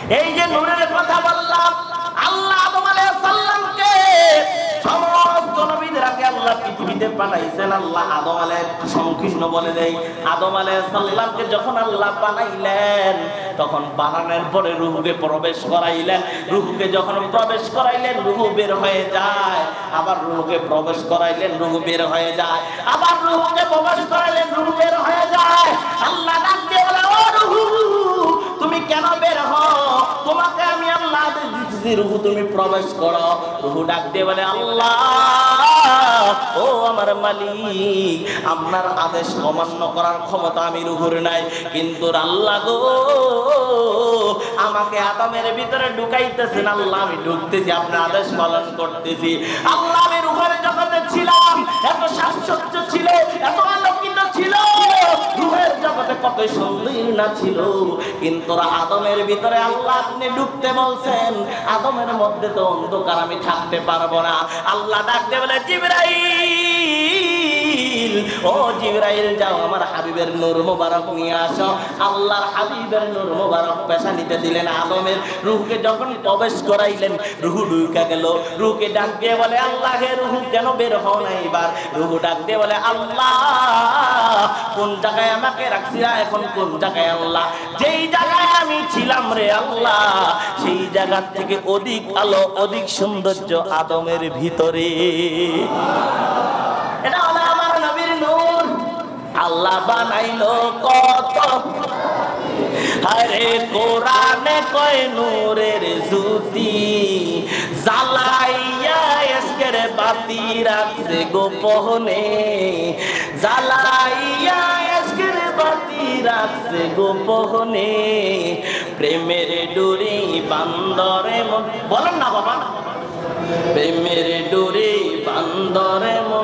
এই যে নূরের কথা বললাম, আল্লাহ আদম আলাইহিস সালামকে সমস্ত নবীদের আগে আল্লাহ পৃথিবীতে পাঠাইছেন। আল্লাহ আদম আলাইহিস সংকীর্ণ বলে দেই, আদম আলাইহিস সালামকে যখন আল্লাহ বানাইলেন তখন বানানোর পরে রূহকে প্রবেশ করাইলেন। রূহকে যখন প্রবেশ করাইলেন রূহ বের হয়ে যায়, আবার রূহকে প্রবেশ করাইলেন রূহ বের হয়ে যায়, আবার রূহকে প্রবেশ করাইলেন রূহ বের হয়ে যায়। আল্লাহ ডাক দিয়ে বলে, ও রূহ তুমি কেন বের হও? তোমাকে আমি আল্লাহ আদেশ দিতেছি রূহ তুমি প্রবেশ করো। রূহ ডাক দিয়ে বলে, আল্লাহ ও আমার মালিক, আপনার আদেশ অমান্য করার ক্ষমতা আমি রূহের নাই, কিন্তু আল্লাহ গো আমাকে আদমের ভিতরে ঢুকাইতেছেন, আল্লাহ আমি ঢুকতেছি, আপনার আদেশ পালন করতেছি। আল্লাহ আমি রূহের জগতে ছিলাম, এত সাজসজ্জ ছিল, এত আলোকিত ছিল, রূহের জগতে কত সুন্দর না ছিল, কিন্তু আদমের ভিতরে আল্লাহ আপনি ঢুকতে বলছেন, আদমের মধ্যে তো অন্ধকার, আমি থাকতে পারবো না। আল্লাহ ডাকতে বলে, জিবরাইল ও জিবরাইল যাও আমার হাবিবের নূর মোবারক নিয়ে আসো। আল্লাহর হাবিবের নূর মোবারক পেশানিতে দিলেন। আদমের রূহকে যখন প্রবেশ করাইলেন রূহ ঢুকে গেল। রূহকে ডাক দিয়ে বলে, আল্লাহ হে রূহ কেন বের হও না এবার? রূহ ডাক দিয়ে বলে, আল্লাহ কোন জায়গায় আমাকে রাখছি, এখন কোন জায়গায়? আল্লাহ যেই জায়গায় আমি ছিলাম রে আল্লাহ, সেই জায়গা থেকে অধিক আলো অধিক সৌন্দর্য আদমের ভিতরে। এটা হলো আমার নবীর নূর। আল্লাহ বানাইলো কত, আরে কোরআনে কয় নূরের জ্যোতি জ্বালাইয়া এসকের বাতি রাখছে গোপনে, জ্বালাইয়া এসকের বাতি রাখছে গোপনে, প্রেমের ডুরি বান্দরে মন, বলেন না বাবা, প্রেমের ডুরি বান্দরে মন।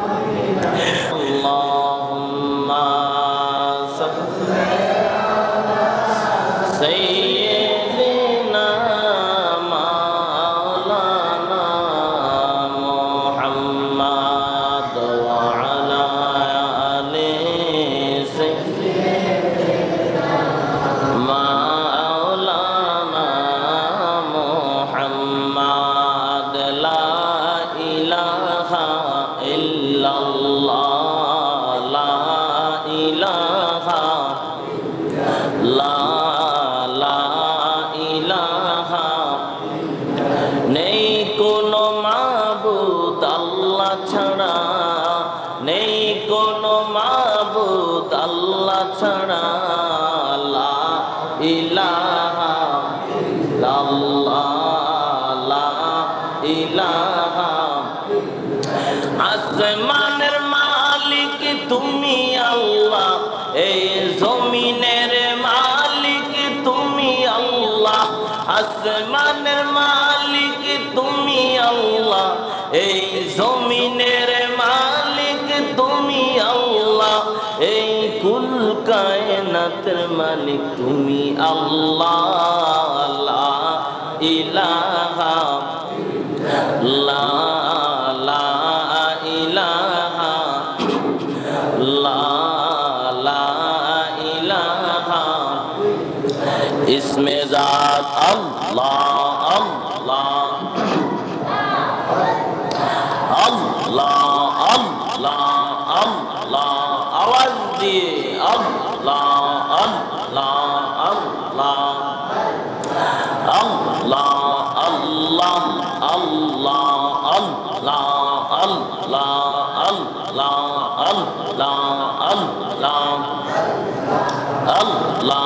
আল্লাহুম্মা সাইয়্যিদিনা মাওলানা মুহাম্মদ ওয়া আলা আলি সাইয়্যিদিনা মাওলানা মুহাম্মদ। লা ইলাহা ইল্লাল্লাহ, লা ইলাহা, লা ইলাহা, নেই কোনো মাবুদ আল্লাহ ছাড়া, নেই কোনো মাবুদ আল্লাহ ছাড়া, লা ইলাহা ইল্লাল্লাহ, লা ইলাহা। আসমানের মালিক তুমি আল্লাহ, এই জমিনের মালিক তুমি আল্লাহ, আসমানের মালিক তুমি আল্লাহ, এই জমিনের মালিক তুমি আল্লাহ, এই কুল কায়নাতের মালিক তুমি আল্লাহ। লা ইলাহা, লা ইলাহা, লা ইলাহা। ইসমে জাত আল্লাহ, আল্লাহ আল্লাহ আল্লাহ আল্লাহ, আওয়াজ দিয়ে আল্লাহ আল্লাহ আল্লাহ আল্লাহ আল্লাহ আল্লাহ আল্লাহ আল্লাহ আল্লাহ আল্লাহ আল্লাহ আল্লাহ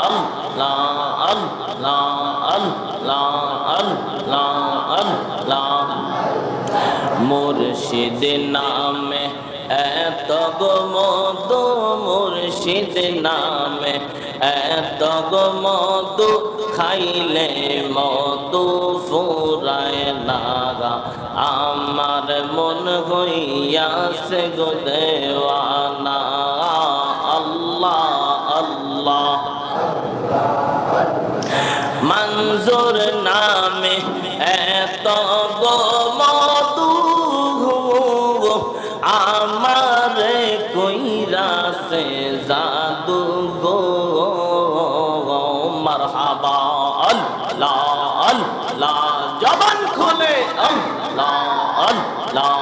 আল্লাহ আল্লাহ আল্লাহ আল্লাহ। মুর্শিদ নামে এত গো মধু, মুর্শিদ নামে এত গো মধু, খাইলে মধু ফুরায় নাগা, আমার মন হইয়াছে গো দেওয়ানা। আল্লাহ আল্লাহ। মঞ্জুর নামে এত গো মধু, আমার কইরাছে জাদু গো। মারহাবা আল্লাহ জবান খুলে আল্লাহ আল্লাহ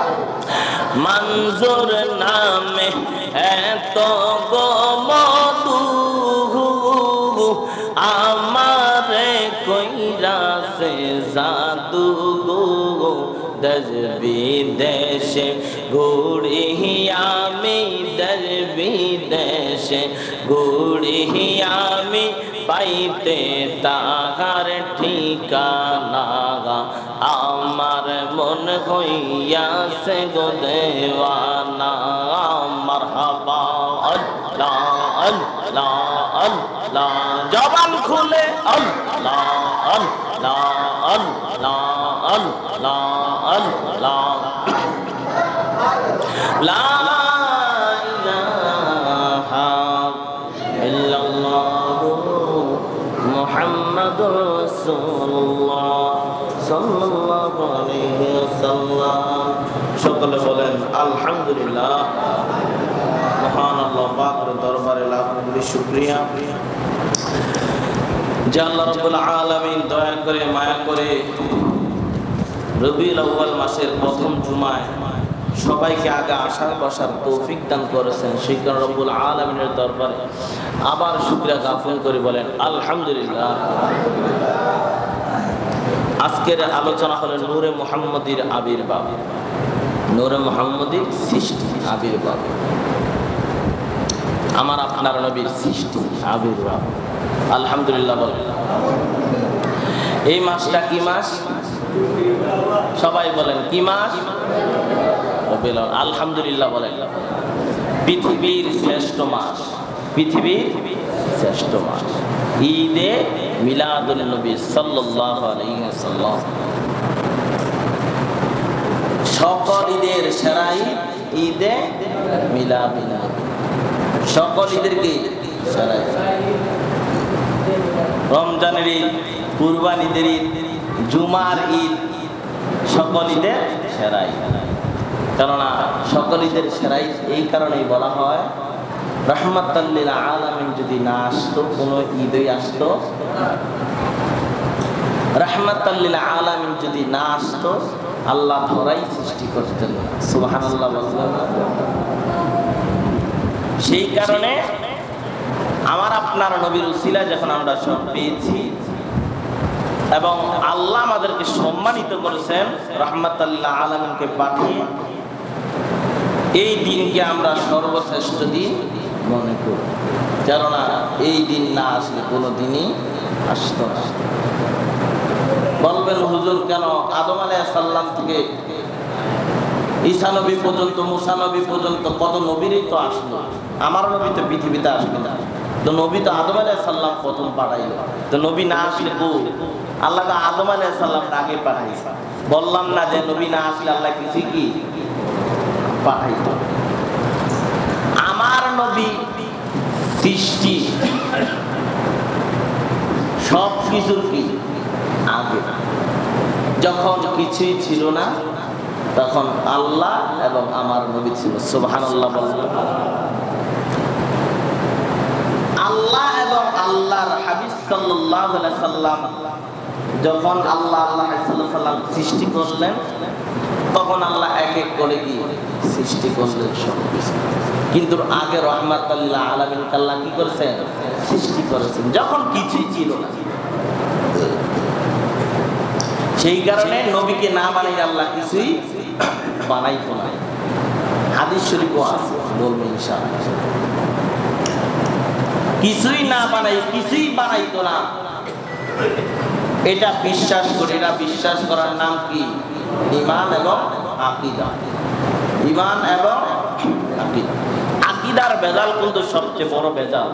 মঞ্জুর নামে এত গো মধু আমারে কইরা সে জাদু গো দেশ বিদেশে ঘুরি আমি দেশ বিদেশে ঘুরি আমি পাইতে তাহার ঠিকানা আমার মন হইয়াছে গো দেওয়ানা মারহাবা আল্লাহ আল্লাহ আল্লাহ জবান খুলে আল্লাহ আল্লাহ আল্লাহ আল্লাহ আল্লাহ লা ইলাহা ইল্লাল্লাহ মুহাম্মাদুর রাসূলুল্লাহ সাল্লাল্লাহু আলাইহি ওয়াসাল্লাম। সকলে বলেন আলহামদুলিল্লাহ। মহান আল্লাহ পাকের দরবারে লাখ কোটি শুকরিয়া যে আল্লাহ রাব্বুল আলামিন দয়া করে মায়া করে রবিউল আউয়াল মাসের প্রথম জুমায় সবাইকে আগে আসার বসার তৌফিক দান করেছেন। সেই কারণে রব্বুল আলামিনের দরবারে আবার শুকরিয়া জ্ঞাপন করে বলেন আলহামদুলিল্লাহ। আজকের আলোচনা হলো নূরে মুহাম্মদীর আবির্ভাব, নূরে মুহাম্মদীর সৃষ্টি আবির্ভাব, আমার আপনার নবীর সৃষ্টি আবির্ভাব। আলহামদুলিল্লাহ বলেন। এই মাসটা কি মাস? সবাই বলেন কি মাস? রবিউল আউয়াল। আলহামদুলিল্লাহ বলেন। পৃথিবীর শ্রেষ্ঠ মাস, পৃথিবীর শ্রেষ্ঠ মাস, ঈদে মিলাদুন নবী সাল্লাল্লাহু আলাইহি ওয়াসাল্লাম। সকল ঈদের সেরা ঈদ ঈদে মিলাদুন নবী। সকল ঈদের কি সেরা ঈদ? রমজানের ঈদ, কুরবানিদের ঈদ, জুমার ঈদ, সকল ঈদের সেরা ঈদ। কেননা সকল ঈদের সেরা ঈদ এই কারণেই বলা হয়, রাহমাতাল লিল আলামিন যদি না আসতো, কোন ঈদই আসতো, রাহমাতাল লিল আলামিন যদি না আসতো, আল্লাহ ধরাই সৃষ্টি করতেন না। সুবহানাল্লাহ বললেন। সেই কারণে আমার আপনার নবীর উসিলায় যখন আমরা সব পেয়েছি এবং আল্লাহ আমাদেরকে সম্মানিত করেছেন রাহমাতাল লিল আলামিনকে পাঠিয়ে, এই দিনকে আমরা সর্বশ্রেষ্ঠ দিন মনে করি। কেননা এই দিন না আসলে কোনো দিনই আসতো না। বলবেন হুজুর কেন আদম আলাইহিস সালাম থেকে ঈসা নবী পর্যন্ত, মুসা নবী পর্যন্ত কত নবীরই তো আসলো, আমার নবী তো পৃথিবীতে আসবে না। তো নবী তো আদম আলাইহিস সালাম প্রথম পাঠাইল, তো নবী না আসলে আল্লাহ তো আদম আলাইহিস সালামকে আগে পাঠাইছে। বললাম না যে নবী না আসলে আল্লাহ কিছু কি পাঠাইতো। আমার নবী সৃষ্টি সব কিছুর কি আগে, যখন কিছুই ছিল না তখন আল্লাহ এবং আমার নবী ছিল। সুবহানাল্লাহ বললেন। আল্লাহ এবং আল্লাহর হাবিব সাল্লাল্লাহু আলাইহি সাল্লাম যখন আল্লাহ সাল্লাম সৃষ্টি করলেন, তখন আল্লাহ এক এক করে কি সৃষ্টি করলেন সব কিছু। কিন্তু আগে রাহমাতাল লিল আলামিন আল্লাহ কি করেছেন? সৃষ্টি করেছেন যখন কিছুই ছিল না। সেই কারণে নবীকে না বানাই আল্লাহ কিছুই বানাইতো না। হাদিস শরীফও আছে, বলবো ইনশাআল্লাহ। কিছুই না বানাই, কিছুই বানাইতো না, এটা বিশ্বাস করি। এটা বিশ্বাস করার নাম কি? ঈমান এবং আকীদা। ঈমান এবং আকীদা। আকীদার ভেজাল কিন্তু সবচেয়ে বড় ভেজাল।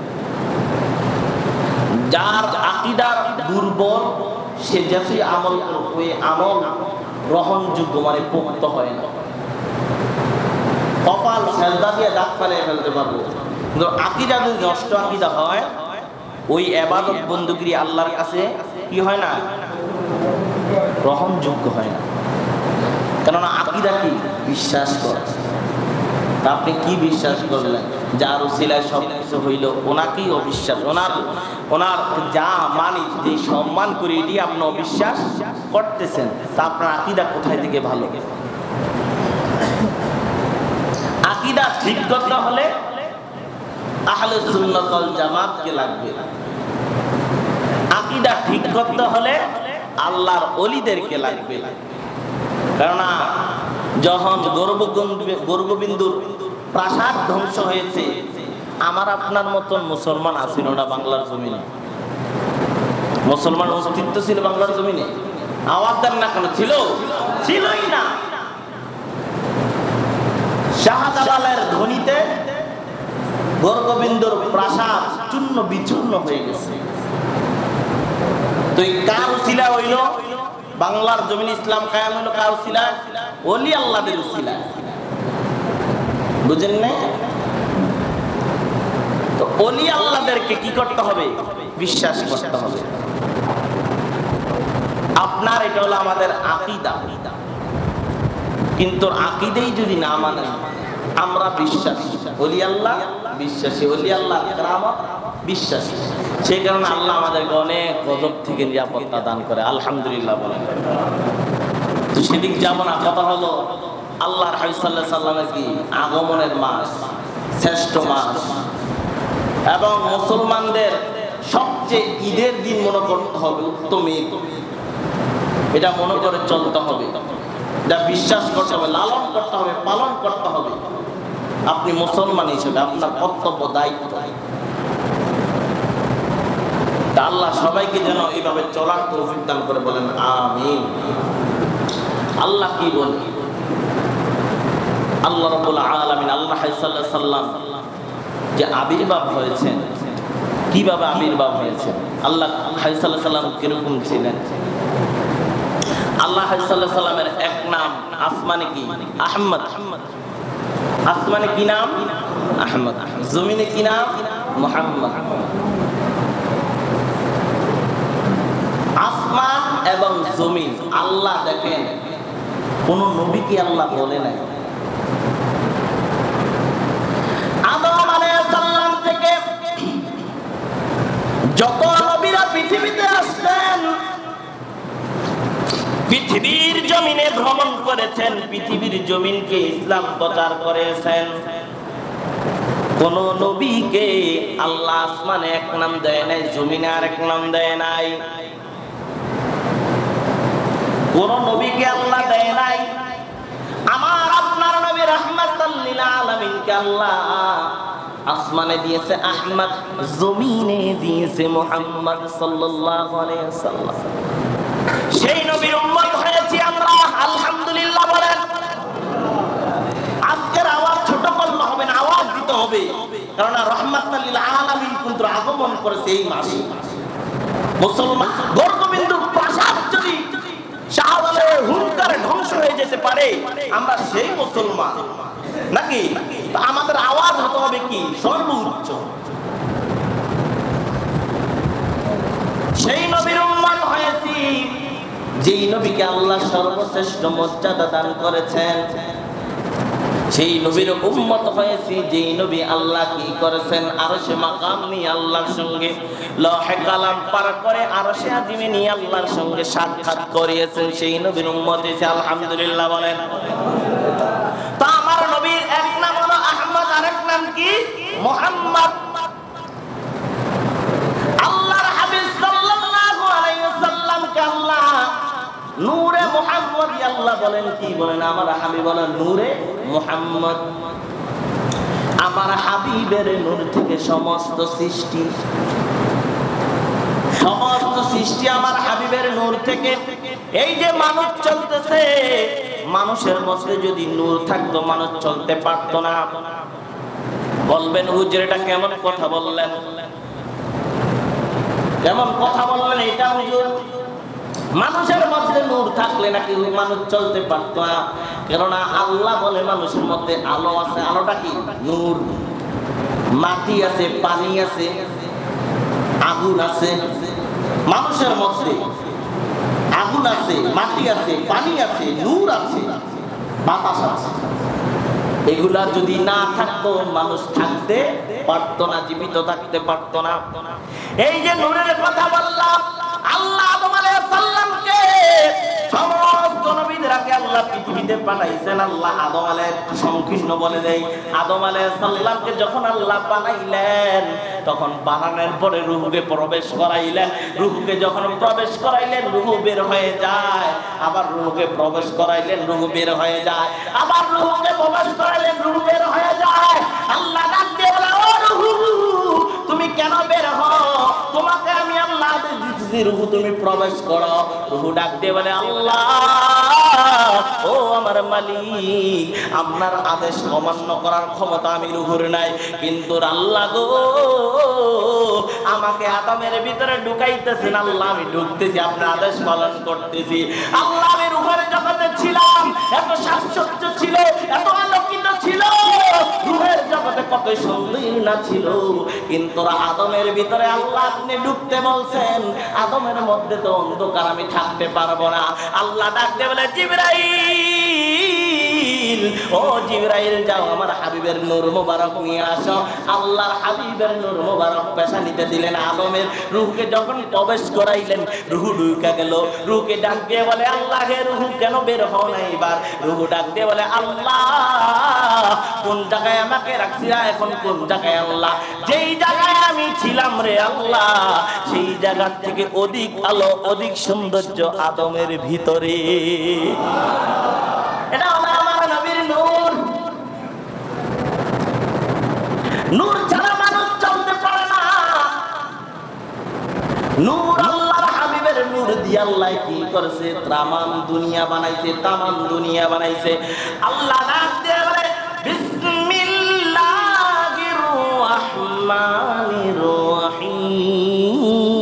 যার আকীদা দুর্বল সে যতই আমল করবে, আমল গ্রহণযোগ্য মানে পোক্ত হয় না। কপাল সেজদা দিয়ে দাঁত ফালিয়ে ফেলতে পারবো, কিন্তু আকীদা যদি নষ্ট আকীদা হয়, ওই ইবাদত বন্দেগী আল্লাহর কাছে কি হয় না? গ্রহণযোগ্য হয় না। কেননা আকীদা কি? বিশ্বাস করা। তা আপনি কি বিশ্বাস করলেন? যার উসিলায় সব কিছু হইল, ওনাকেই অবিশ্বাস, ওনার যা মানি, যে সম্মান করি, এটি আপনি অবিশ্বাস করতেছেন। তা আপনার আকীদা কোথায় থেকে ভালো? আকীদা ঠিক করতে হলে আহলে সুন্নাত ওয়াল জামাতকে লাগবে। আকীদা ঠিক করতে হলে আল্লাহর ওলিদেরকে লাগবে। কেননা যখন গর্ববিন্দুর প্রাসাদ ধ্বংস হয়েছে, আমার আপনার মতন মুসলমান আসিল না বাংলার জমিনে। মুসলমান অস্তিত্ব ছিল বাংলার জমিনে? আওয়াজ দেন না কেন? ছিলই না। শাহজালালের ধ্বনিতে গর্ববিন্দুর প্রাসাদ চূর্ণ বিচূর্ণ হয়ে গেছে। তো এই কার উসিলা হইল বাংলার জমিন ইসলাম কায়েম হইল? কার উসিলা? ওলি আল্লাহদের উসিলা। বুঝেন না? তো ওলি আল্লাহদেরকে কি করতে হবে? বিশ্বাস করতে হবে। আপনার এটা হলো আমাদের আকীদা। কিন্তু আকীদাই যদি না মানেন, আমরা বিশ্বাসী, ওলি আল্লাহ বিশ্বাসী, ওলি আল্লাহ কেরামত বিশ্বাসী, সেই কারণে আল্লাহ আমাদেরকে অনেক গজব থেকে নিরাপত্তা দান করে। আলহামদুলিল্লাহ বলেন। তো সেদিক যাব না। কথা হলো আল্লাহর হাবিব সাল্লাল্লাহু আলাইহি সাল্লামের কি আগমনের মাস, শ্রেষ্ঠ মাস, এবং মুসলমানদের সবচেয়ে ঈদের দিন মনে করতে হবে, উত্তম ঈদ। এটা মনে করে চলতে হবে, এটা বিশ্বাস করতে হবে, লালন করতে হবে, পালন করতে হবে। আপনি মুসলমান হিসেবে আপনার কর্তব্য, দায়িত্ব। আল্লাহ সবাইকে যেন এইভাবে চলার তৌফিক দান করে, বলেন আমিন। আল্লাহ কি বলে? আল্লাহ রাব্বুল আলামিন, আল্লাহ সাল্লাল্লাহু আলাইহি সাল্লাম যে আবির্ভাব হয়েছেন, কিভাবে আবির্ভাব হয়েছেন, আল্লাহ সাল্লাল্লাহু আলাইহি সাল্লাম কিরকম ছিলেন? আল্লাহ সাল্লাল্লাহু আলাইহি সাল্লামের এক নাম আসমানে কি? আহমদ। আসমানে কি নাম? আহমদ। জমিনে কি নাম? মুহাম্মদ। আসমান এবং জমিন আল্লাহ দেখেন, কোন নবীকে আল্লাহ বলে নাই। আদম আলাইহিস সালাম থেকে যত নবীরা পৃথিবীতে আসলেন, পৃথিবীর জমিনে ভ্রমণ করেছেন, পৃথিবীর জমিনকে ইসলাম প্রচার করেছেন, কোন নবীকে আল্লাহ আসমানে এক নাম দেয় নাই, জমিনে আর এক নাম দেয় নাই। কোন নবীকে আল্লাহ দেয় নাই। আমার আপনার নবী রাহমাতাল লিল আলামিনকে আল্লাহ আসমানে দিয়েছে আহমদ, জমিনে দিয়েছে মুহাম্মদ সাল্লাল্লাহু আলাইহি ওয়াসাল্লাম। সেই নবীর উম্মত হয়েছি আমরা, আলহামদুলিল্লাহ বলেন। আজকের আওয়াজ ছোট করলে হবে না, আওয়াজ দিতে হবে, কারণ রাহমাতাল লিল আলামিন কিন্তু আগমন করেছে এই মাসে। মুসলমান গর্ববিন্দু প্রাসাদ যদি শাহজালালের হুঙ্কারে ধ্বংস হয়ে যেতে পারে, আমরা সেই মুসলমান নাকি? আমাদের আওয়াজ হতে হবে কি? সর্বোচ্চ। সেই নবীর উম্মত হয়েছি যেই নবীকে আল্লাহ সর্বশ্রেষ্ঠ মর্যাদা দান করেছেন। সেই নবীর উম্মত হয়েছি যেই নবী আল্লাহ কি করেছেন? আরশে মাকাম নিয়ে আল্লাহর সঙ্গে, লৌহে কালাম পার করে আরশে আজিমে নিয়ে আল্লাহর সঙ্গে সাক্ষাৎ করিয়েছেন। সেই নবীর উম্মত হয়েছে, আলহামদুলিল্লাহ বলেন। তো আমার নবীর এক নাম হলো আহমদ, আরেক নাম কি? মুহাম্মদ। আল্লাহর হাবিব সাল্লাল্লাহু আলাইহি ওয়াসাল্লামকে আল্লাহ নূরে মুহাম্মদ, আল্লাহ বলেন কি বলেন? আমার হাবিব বলেন নূরে মুহাম্মদ। আমার হাবিবের নূর থেকে সমস্ত সৃষ্টি, সমস্ত সৃষ্টি আমার হাবিবের নূর থেকে। এই যে মানুষ চলতেছে, মানুষের মধ্যে যদি নূর থাকতো মানুষ চলতে পারতো না। বলবেন হুজুর এটা কেমন কথা বললেন? কেমন কথা বললেন এটা হুজুর? মানুষের মধ্যে নূর থাকলে নাকি মানুষ চলতে পারতো না? কেননা আল্লাহ বলে মানুষের মধ্যে আলো আছে। আলোটা কি? নূর। মাটি আছে, পানি আছে, আগুন আছে। মানুষের মধ্যে আগুন আছে, মাটি আছে, পানি আছে, নূর আছে, বাতাস আছে। এগুলা যদি না থাকতো মানুষ থাকতে পারতো না, জীবিত থাকতে পারতো না। এই যে নূরের কথা বললাম, আল্লাহ আদম আলাইহিস সালামকে সমস্ত নবীদেরকে আল্লাহ পৃথিবীতে পাঠাইছেন। আল্লাহ আদম আলাইহিস সংকীর্ণ বলে দেয়, আদম আলাইহিস সালামকে যখন আল্লাহ বানাইলেন তখন বানানোর পরে রূহকে প্রবেশ করাইলেন। রূহকে যখন প্রবেশ করাইলেন রূহ বের হয়ে যায়, আবার রূহকে প্রবেশ করাইলেন রূহ বের হয়ে যায়, আবার রূহকে প্রবেশ করাইলেন রূহ বের হয়ে যায়। আল্লাহ ডাক দিয়ে বলে, ও রূহ তুমি কেন বের হও? তোমাকে আমি আল্লাহ আদেশ দিতেছি রূহ তুমি প্রবেশ করো। রূহ ডাক দিয়ে বলে, আল্লাহ ও আমার মালিক, আপনার আদেশ অমান্য করার ক্ষমতা আমি রূহের নাই, কিন্তু আল্লাহ গো আমাকে আদমের ভিতরে ঢুকাইতেছেন, আল্লাহ আমি ঢুকতেছি, আপনার আদেশ পালন করতেছি। আল্লাহ আমি রূহের জগতে ছিলাম, এত সাশ্চর্য ছিল, এত আলোকিত ছিল, রূহের জগতে কত সুন্দর না ছিল, কিন্তু আদমের ভিতরে আল্লাহ আপনি ঢুকতে বলছেন, আদমের মধ্যে তো অন্ধকার, আমি থাকতে পারবো না। আল্লাহ ডাকতে বলে, জিবরাইল ও জিবরাইল যাও আমার হাবিবের নূর মোবারক নিয়ে আসো। আল্লাহর হাবিবের নূর মোবারক পেশানিতে দিলেন, আদমের রূহকে যখন প্রবেশ করাইলেন রূহ ঢুকে গেল। রূহকে ডাক দিয়ে বলে, আল্লাহ হে রূহ কেন বের হও না এবার? রূহ ডাক দিয়ে বলে, আল্লাহ কোন জায়গায় আমাকে রাখছিলা, এখন কোন জায়গায় আল্লাহ? যেই জায়গায় আমি ছিলাম রে আল্লাহ, সেই জায়গা থেকে অধিক আলো অধিক সৌন্দর্য আদমের ভিতরে। এটা আমার নবীর নূর। নূর ছাড়া মানুষ চলতে পারে না। নূর আল্লাহর হাবিবের নূর দিয়ে আল্লাহ কি করেছে? তামাম দুনিয়া বানাইছে, তামাম দুনিয়া বানাইছে। আল্লাহ নাম দিয়ে বলে, বিসমিল্লাহির রহমানির রহিম।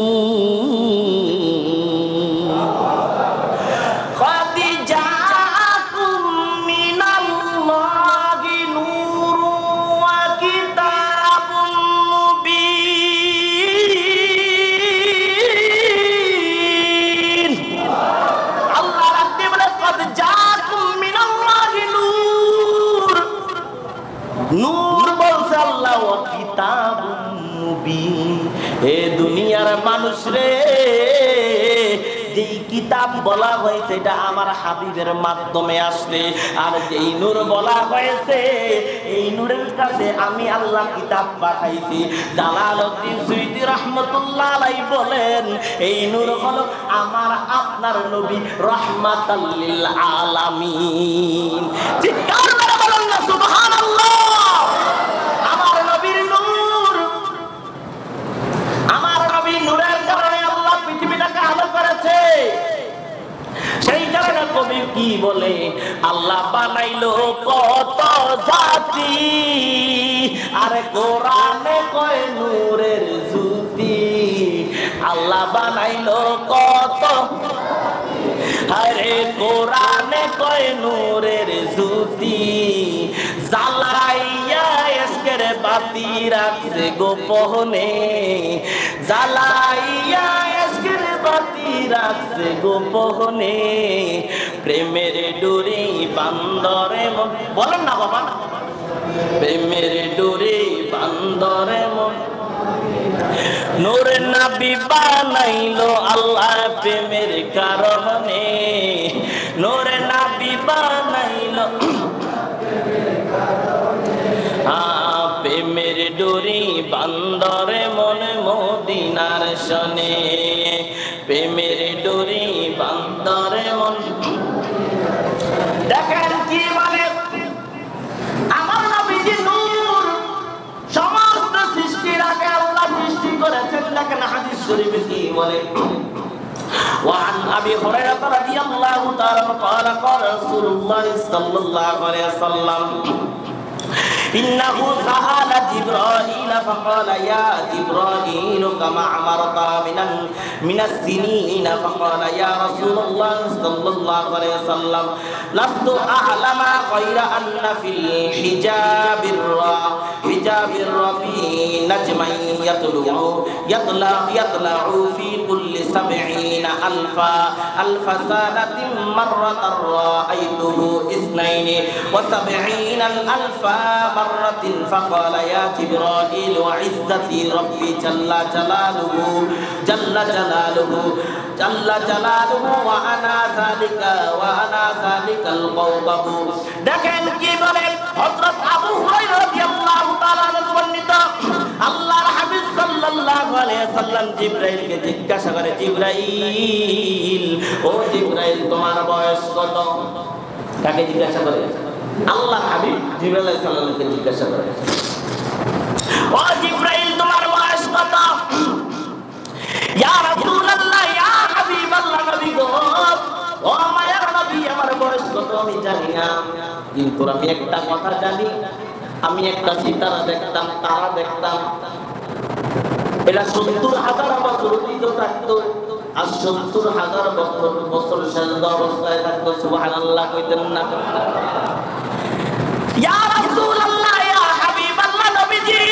নূর বলছে আল্লাহ, ও কিতাবুম মুবিন। এ দুনিয়ার মানুষ রে, যেই কিতাব বলা হয়েছে এটা আমার হাবিবের মাধ্যমে আসছে, আর যেই নূর বলা হয়েছে এই নূরের কাছে আমি আল্লাহ কিতাব পাঠাইছি। জালালউদ্দিন সুয়ুতী রাহমাতুল্লাহ আলাইহি বলেন, এই নূর হলো আমার আপনার নবী রাহমাতাল লিল আলামিন। চিৎকার করে বলেন না সুবহানাল্লাহ। আমার নবীর নূর, আমার নবীর নূরের কারণে আল্লাহ পৃথিবীটাকে আলো করেছে। সেই কারণে কবি কি বলে, আল্লাহ বানাইলো কত জাতি, আরে কোরআনে কয় নূরের জ্যোতি। আল্লাহ বানাইলো কত, আরে কোরআনে কয় নূরের জ্যোতি। জ্বালাইয়া এসকের বাতি রাখছে গোপনে, জ্বালাইয়া এসকের বাতি রাখছে গোপনে। প্রেমের ডোরে বান্দরে মন, বলেন না বাবা, প্রেমের ডোরে বান্দরে মন। নূর নবী বানাইলো আল্লাহ প্রেমের কারণে, নূর নবী বানাইলো প্রেমের ডোরি বান্দরে মনে মদিনার শনে, প্রেমের ডোরি বান্দরে মন। দেখেন কি মানে, আমার নবীজি নূর, সমস্ত সৃষ্টির আগে আল্লাহ সৃষ্টি করেছেন। দেখেন হাদিস শরীফে কি বলে, وعن أبي هريرة رضي الله تعالى قال قال رسول الله صلى الله عليه وسلم إنه سأل جبرائيل فقال يا جبرائيل كما أمرت من السنين، فقال يا رسول الله صلى الله عليه وسلم لست أعلم غير أن في الحجاب الربيع نجما يطلع في كل 70 ألف سنة مرة رأيته 72 الألف مرة فقال يا جبرائيل وعزتي ربي جل جلاله وأنا ذلك القوضب দেখেন কি বলে হযরত আবু হুরায়রা রাদিয়াল্লাহু তাআলা বর্ণিত আল্লাহর হাবিব সাল্লাল্লাহু আলাইহি সাল্লাম জিবরাইলকে জিজ্ঞাসা করে জিবরাইল ও জিবরাইল তোমার বয়স কত কাকে জিজ্ঞাসা করে আল্লাহর হাবিব জিবরাইল আলাইহিস সালামকে জিজ্ঞাসা করে ও জিবরাইল তোমার বয়স কত ইয়া রাসূলুল্লাহ ইয়া হাবিবাল্লাহ নবী গো ও মায়ের নবী আমার বয়স কত আমি জানি না কিন্তু আমি একটা কথা জানি আমি একটা সিতারা দেখতাম তারা দেখতাম এটা ৭০,০০০ বছর অতীত থাকতো আর ৭০,০০০ বছর সাজদা অবস্থায় থাকতো সুবহানাল্লাহ কইতেন না ইয়া রাসূলুল্লাহ ইয়া হাবিবাল্লাহ নবীজি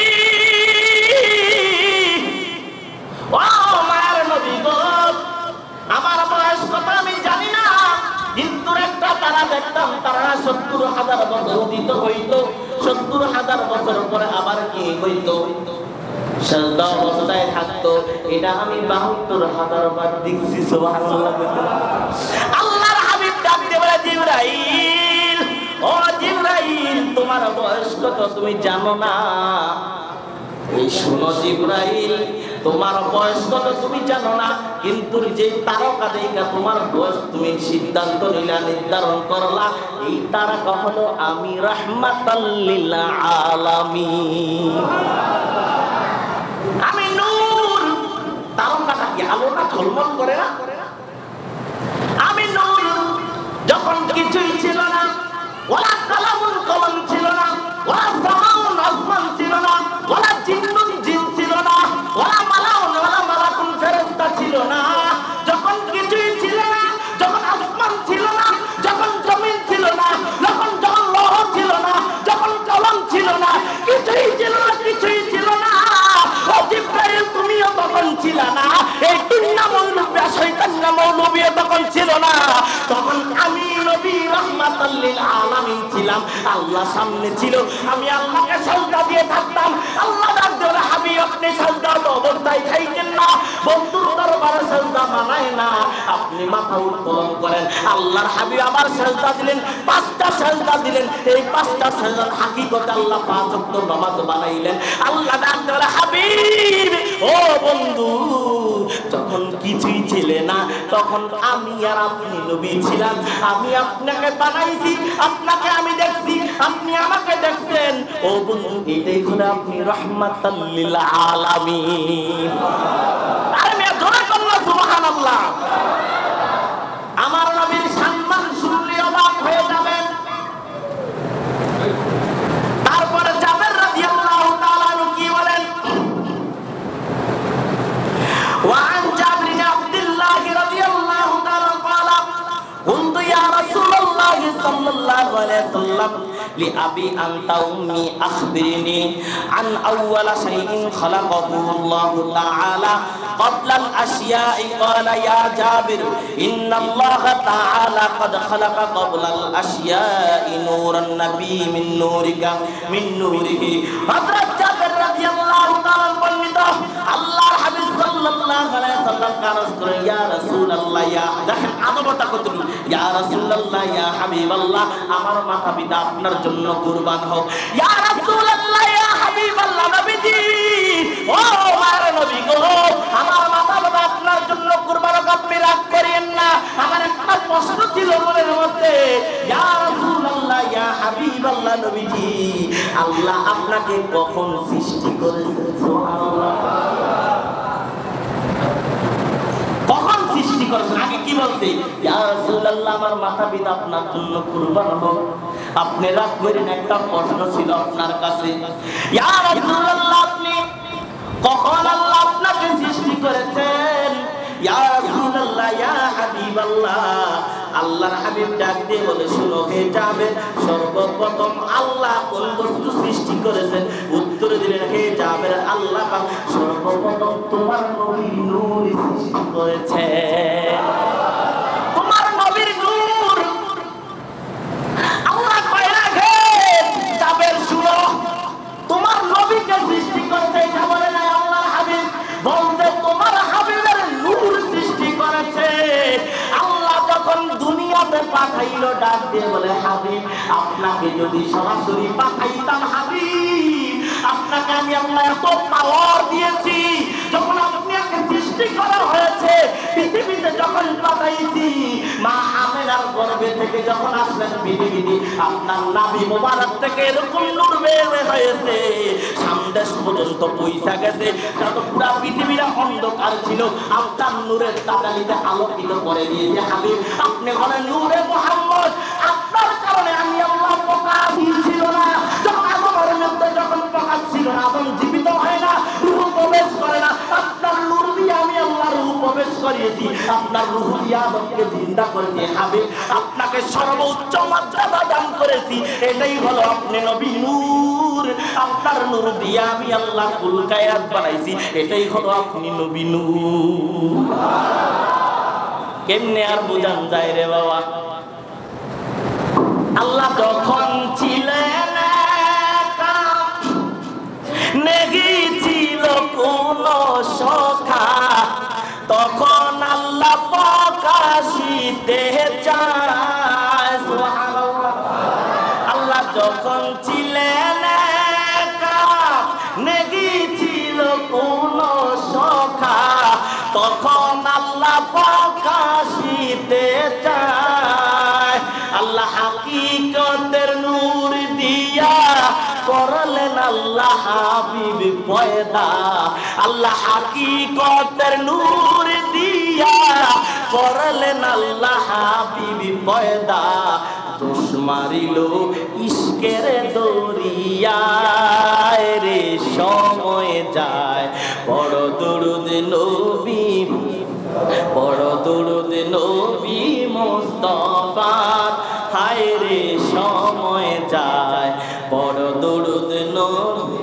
ও মায়ের নবী গো আমার বয়স কত আমি জানি না কিন্তু একটা তারা দেখতাম তারা ৭০,০০০ বছর অতীত হইতো ৭০,০০০ বছর পরে আবার কি হইতো সাজদা অবস্থায় থাকতো এটা আমি ৭২,০০০ বার দেখছি সুবহানাল্লাহ আল্লাহর হাবিব ডাক দিয়ে বলে জিবরাইল ও জিবরাইল তোমার বয়স কত তুমি জানো না এই শুনো জিবরাইল তোমার বয়স কত তুমি জানো না কিন্তু যে তারকা দেখা তোমার বয়স তুমি সিদ্ধান্ত নিলা নির্ধারণ করলা এই তারকা হলো আমি রাহমাতাল লিল আলামিন আমি নূর তারকাটা কি আলো না ঝলমল করে না আমি নূর যখন কিছুই ছিল না ওয়ালা কালামুন কলম ছিল না ওয়ালা সামাউন আসমান ছিল না ওয়ালা জিন্নুন জিন ছিল না ওয়ালা মালাউন ওয়ালা মালাকুন ফেরেশতা ছিল না যখন কিছুই ছিল না যখন আসমান ছিল না যখন জমিন ছিল না যখন লৌহ ছিল না যখন কলম ছিল না কিছুই ছিল না ও জিবরাইল তুমিও তখন ছিল না এই তিন মৌলবী শয়তান মৌলবী তখন ছিল না তখন আমি নবী রাহমাতাল লিল আলামিন ছিলাম আল্লাহ সামনে ছিল আমি আল্লাহকে সাজদা দিয়ে থাকতাম আল্লাহ ডাক দিল হাবিব আপনি সাজদা অবস্থায় থাকেন না বন্ধুর দরবারে সাজদা মানায় না আপনি মাথা উত্তোলন করেন আল্লাহর হাবিব আবার সাজদা দিলেন 5টা সাজদা দিলেন এই 5টা সাজদার হাকিকতে আল্লাহ 5 ওয়াক্ত নামাজ বানাইলেন আল্লাহ ডাক দিল হাবিব ও বন্ধু যখন কিছুই ছিল না তখন আমি আর আপনি নবী ছিলাম আমি আপনাকে বানাইছি আপনাকে আমি দেখছি আপনি আমাকে দেখছেন ও বন্ধু এটাই হলো আপনি রাহমাতাল লিল আলামিন আর আমি জোরে বললাম সুবহানাল্লাহ আমার নবীর সম্মান শুনলে অবাক হয়ে যাবেন তারপরে জাবের রাদিয়াল্লাহু তাআলা কি বলেন وعن جابر بن عبد الله رضي الله تعالى قال قلت يا رسول الله صلى الله عليه وسلم لأبي أنت أمي أخبرني عن أول شيء خلقه الله تعالى قبل الأشياء قال يا جابر إن الله تعالى قد خلق قبل الأشياء نور النبي من نورك من نوره حضرت جابر رضي الله تعالى عنه الله الحبيب صلى الله عليه وسلم قال يا رسول الله يا দেখেন আদবটা কতটুকু ইয়া রাসূলুল্লাহ ইয়া হাবিবাল্লাহ আমার মাতা পিতা আপনার জন্য কুরবান হোক ইয়া রাসূলুল্লাহ ইয়া হাবিবাল্লাহ নবীজি ও আমার নবী গো আমার মাতা পিতা আপনার জন্য কুরবান হোক আপনি রাগ করেন না আমার একটা প্রশ্ন ছিল মনের মধ্যে ইয়া রাসূলুল্লাহ ইয়া হাবিবাল্লাহ নবীজি আল্লাহ আপনাকে কখন সৃষ্টি করেছেন সুবহানাল্লাহ কখন সৃষ্টি করেছেন আগে কি বলতে ইয়া রাসূলুল্লাহ আমার মাতা পিতা আপনার জন্য কুরবান হোক আপনি রাগ করেন একটা প্রশ্ন ছিল আপনার কাছে ইয়া রাসূলুল্লাহ আপনি কখন আল্লাহ আপনাকে সৃষ্টি করেছেন ইয়া রাসূলুল্লাহ ইয়া হাবিবাল্লাহ আল্লাহর হাবিব ডাক দিয়ে বলে, শুনো হে জাবের, সর্বপ্রথম আল্লাহ কোন বস্তু সৃষ্টি করেছেন? উত্তর দিলেন, হে জাবের, আল্লাহ পাক সর্বপ্রথম তোমার নবীর নূর সৃষ্টি করেছে। তোমার নবীর নূর আল্লাহ কয়লা হে জাবের, শুনো, তোমার নবীকে সৃষ্টি করেছে। এটা বলে না আল্লাহর হাবিব, বলতে তোমার হাবিবের নূর সৃষ্টি করেছে। আল্লাহ যখন দুনিয়াতে পাঠাইলো, ডাক দিয়ে বলে, হাবিব, আপনাকে যদি সরাসরি পাঠাইতাম হাবিব, আপনাকে আমি আল্লাহ এত পাওয়ার দিয়েছি, যখন আপনাকে সৃষ্টি করা হয়েছে, পৃথিবীতে যখন পাঠাইছি, মা আমেনার গর্ভে থেকে যখন আসলেন পৃথিবীতে, আপনার নাভি মোবারক থেকে এরকম নূর বের হয়েছে, সামদেশ পর্যন্ত পৌঁছা গেছে। যত পুরা পৃথিবীরা অন্ধকার ছিল, আপনার নূরের তাতালিতে আলোকিত করে দিয়েছে। হাবিব, আপনি হলেন নূরে মুহাম্মদ। আপনার কারণে আমি আল্লাহ প্রকাশ ছিল না, যখন আদমের মধ্যে যখন প্রকাশ ছিল না, আদম জীবিত হয় না, রূহ প্রবেশ করে না, আপনার নূর দিয়ে আমি আল্লাহ রূহ প্রবেশ করিয়েছি, আপনার রূহ দিয়ে আদমকে জিন্দা করেছি। হাবিব, আপনাকে সর্বোচ্চ মর্যাদা দান করেছি, এটাই হলো আপনি নবী নূর। আপনার নূর দিয়ে আমি আল্লাহ কুল কায়নাত বানাইছি, এটাই হলো আপনি নবী নূর। কেমনে আর বুঝান যায় রে বাবা? আল্লাহ যখন ছিলেন নেগি ছিল কোন সখা, তখন আল্লাহ প্রকাশিতে চায়। সুবহানাল্লাহ। আল্লাহ যখন ছিলেন নেগি ছিল কোন সখা, তখন আল্লাহ প্রকাশিতে চায়। আল্লাহ হাকিকতের নূর দিয়া করলেন আল্লাহ হাবিব পয়দা। আল্লাহ হাকিকতের নূর দিয়া করলেন আল্লাহ হাবিব পয়দা। দোষ মারিল ইশকের দরিয়ায় রে, সময় যায় বড় দরুদ নবী, বড় দরুদ নবী মুস্তাফার, হায় রে সময় যায় বড় দরুদ নবী।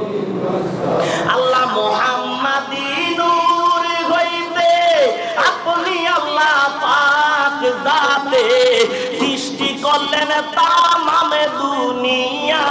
আল্লাহ মুহাম্মাদি নূর হইতে আপনি আল্লাহ পাক জাতে সৃষ্টি করলেন তামাম দুনিয়া।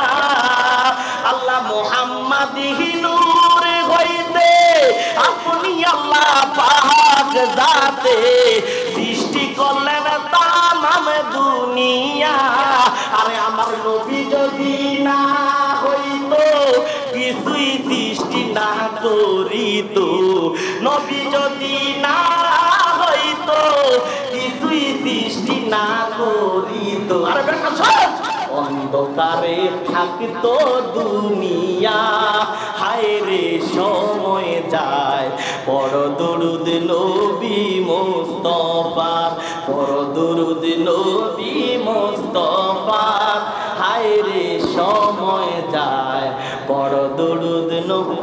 আল্লাহ মুহাম্মাদি নূর হইতে আপনি আল্লাহ পাক জাতে সৃষ্টি করলেন তামাম দুনিয়া। আরে আমার নবী যদি না হইতো, কিছুই সৃষ্টি না করিতো, নবী যদি না হইতো, কিছুই সৃষ্টি না করিতো। আরে বেটা শোন, অন্ধকারে থাকতো দুনিয়া, হায় রে সময় যায় বড় দরুদ নবী মুস্তাফা, বড় দরুদ নবী মুস্তাফা, হায় রে সময় যায় বড় দরুদ নবী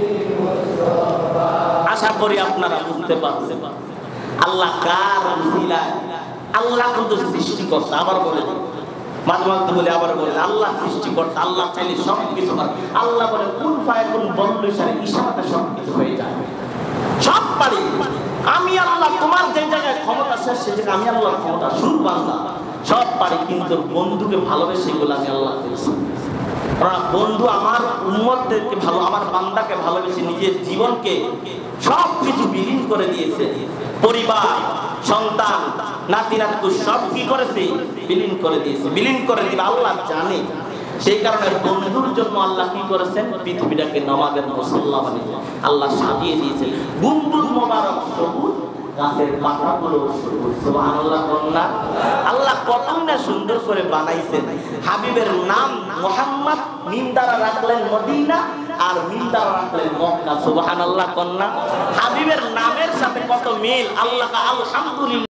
মুস্তাফা। আশা করি আপনারা বুঝতে পারছেন আল্লাহ কার উসিলায়। আল্লাহ কিন্তু সৃষ্টিকর্তা, আবার বলে মাঝে মাঝে বলে, আবার বলে আল্লাহ সৃষ্টিকর্তা, আল্লাহ চাইলে সব কিছু পারে। আল্লাহ বলে কোন ফায়াকুন বন্ধ ইশারাতে সব কিছু হয়ে যায়, সব পারি আমি আল্লাহ। তোমার যে জায়গায় ক্ষমতা শেষ, সে জায়গায় আমি আল্লাহর ক্ষমতা শুরু, বান্দা সব পারি, কিন্তু বন্ধুকে ভালোবেসে এগুলো আমি আল্লাহ দিয়েছি। বন্ধু আমার উম্মতদেরকে ভালো, আমার বান্দাকে ভালোবেসে নিজের জীবনকে সব কিছু বিলীন করে দিয়েছে। পরিবার, সন্তান, নাতি নাতু সব কি করেছে? বিলীন করে দিয়েছে, বিলীন করে দিবে আল্লাহ জানে। সেই কারণে বন্ধুর জন্য আল্লাহ কি করেছেন? পৃথিবীটাকে নামাজের মুসল্লা বানিয়ে আল্লাহ সাজিয়ে দিয়েছেন। গুম্বুদ মোবারক সবুজ, গাছের পাতাগুলো সবুজ। সুবহানাল্লাহ কন্যা, আল্লাহ কত না সুন্দর করে বানাইছেন। হাবিবের নাম মুহাম্মদ, মিম দ্বারা রাখলেন মদিনা, আর মিম দ্বারা রাখলেন মক্কা। সুবহানাল্লাহ কন্যা, হাবিবের নামের সাথে কত মিল। আল্লাহ আলহামদুলিল্লাহ